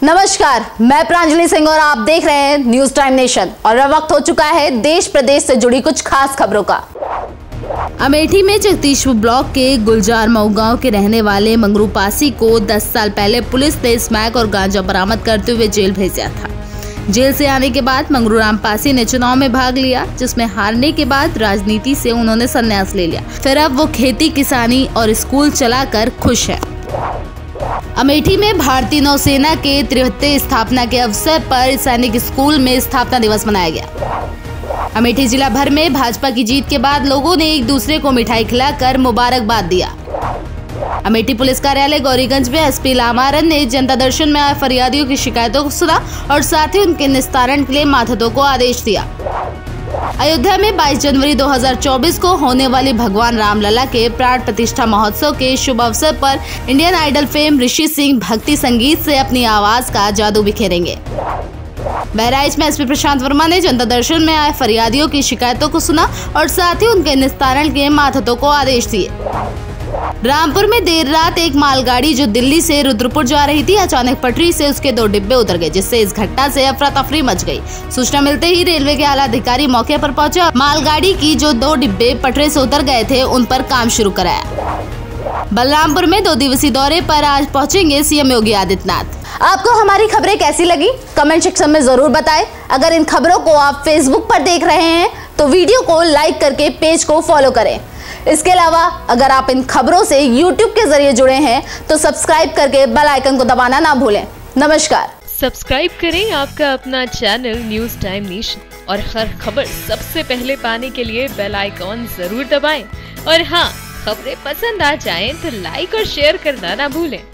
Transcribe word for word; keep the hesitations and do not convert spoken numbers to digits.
नमस्कार, मैं प्रांजलि सिंह और आप देख रहे हैं न्यूज टाइम नेशन। और अब वक्त हो चुका है देश प्रदेश से जुड़ी कुछ खास खबरों का। अमेठी में जगदीशपुर ब्लॉक के गुलजार मऊ गांव के रहने वाले मंगरू पासी को दस साल पहले पुलिस ने स्मैक और गांजा बरामद करते हुए जेल भेजा था। जेल से आने के बाद मंगरू राम पासी ने चुनाव में भाग लिया, जिसमें हारने के बाद राजनीति से उन्होंने संन्यास ले लिया। फिर अब वो खेती किसानी और स्कूल चलाकर खुश है। अमेठी में भारतीय नौसेना के तिहत्तरवें स्थापना के अवसर पर सैनिक स्कूल में स्थापना दिवस मनाया गया। अमेठी जिला भर में भाजपा की जीत के बाद लोगों ने एक दूसरे को मिठाई खिलाकर मुबारकबाद दिया। अमेठी पुलिस कार्यालय गौरीगंज में एसपी लामारन ने जनता दर्शन में आए फरियादियों की शिकायतों को सुना और साथ ही उनके निस्तारण के लिए मातहतों को आदेश दिया। अयोध्या में बाईस जनवरी दो हज़ार चौबीस को होने वाली भगवान रामलला के प्राण प्रतिष्ठा महोत्सव के शुभ अवसर पर Indian Idol fame Rishi Singh भक्ति संगीत से अपनी आवाज का जादू बिखेरेंगे। बहराइच में एसपी प्रशांत वर्मा ने जनता दर्शन में आए फरियादियों की शिकायतों को सुना और साथ ही उनके निस्तारण के मातहतों को आदेश दिए। रामपुर में देर रात एक मालगाड़ी जो दिल्ली से रुद्रपुर जा रही थी, अचानक पटरी से उसके दो डिब्बे उतर गए, जिससे इस घटना से अफरा तफरी मच गई। सूचना मिलते ही रेलवे के आला अधिकारी मौके पर पहुंचे और मालगाड़ी की जो दो डिब्बे पटरी से उतर गए थे उन पर काम शुरू कराया। बलरामपुर में दो दिवसीय दौरे पर आज पहुंचेंगे सीएम योगी आदित्यनाथ। आपको हमारी खबरें कैसी लगी कमेंट सेक्शन में जरूर बताएं। अगर इन खबरों को आप फेसबुक पर देख रहे हैं तो वीडियो को लाइक करके पेज को फॉलो करें। इसके अलावा अगर आप इन खबरों से यूट्यूब के जरिए जुड़े हैं तो सब्सक्राइब करके बेल आइकन को दबाना ना भूलें। नमस्कार। सब्सक्राइब करें आपका अपना चैनल न्यूज टाइम नेशन और हर खबर सबसे पहले पाने के लिए बेल आइकॉन जरूर दबाएं। और हाँ, खबरें पसंद आ जाएं तो लाइक और शेयर करना ना भूलें।